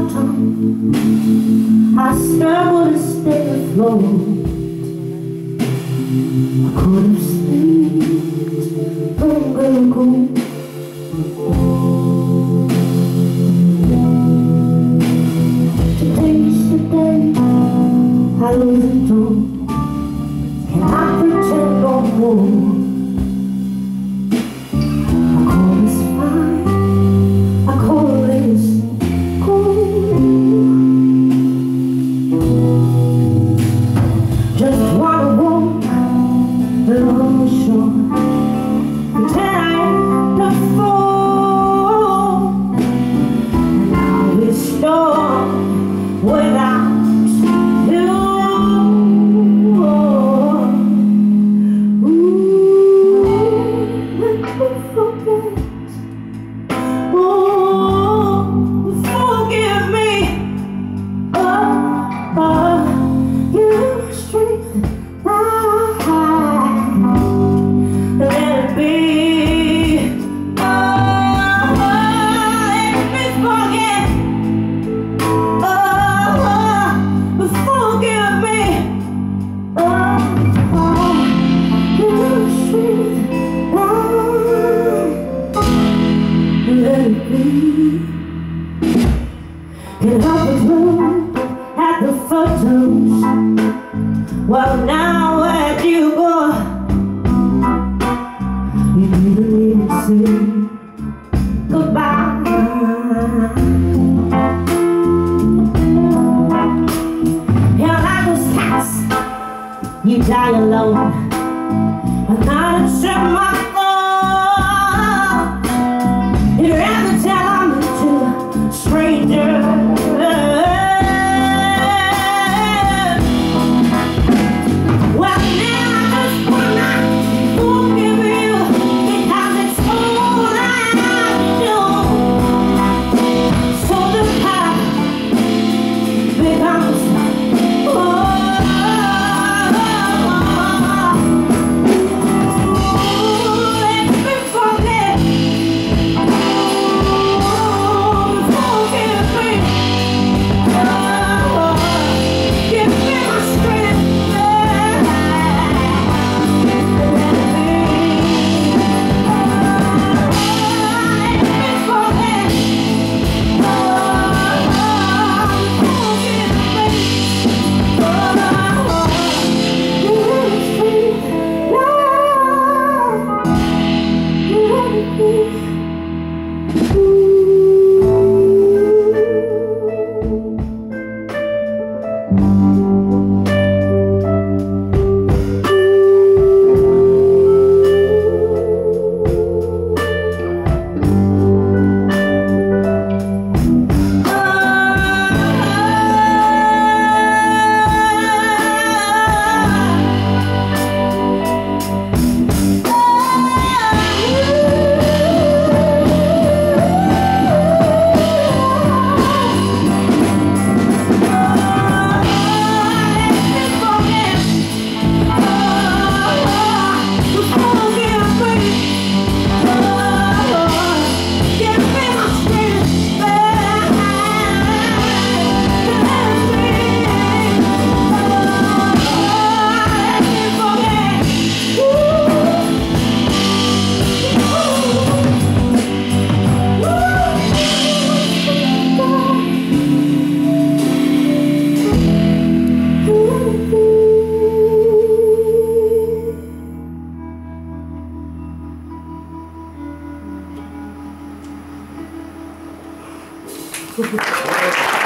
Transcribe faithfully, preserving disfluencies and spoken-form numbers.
tongue, I struggle to stay afloat. I could have stayed longer ago. Today's the day I lose the door. Can I pretend no more? I call this fine, I call this cool. Just wanna walk along the shore, pretend I ain't a fool, and I'll be strong without you. Ooh, let me forget. Oh, forgive me. Oh, oh, give me strength. Let it be. Oh, let me forget. Oh, forgive me. Oh, oh, give me strength. Let it be. Can help but look at the photos. Well, now where'd you go? You didn't even say goodbye. You're like those cats, you die alone, and not a trip my phone. You'd rather tell I'm to a stranger. Well, now I just wanna forgive you, because it's all I do. So the past becomes oh, let me forget. Forgive me. Oh, give me my strength. Thank you.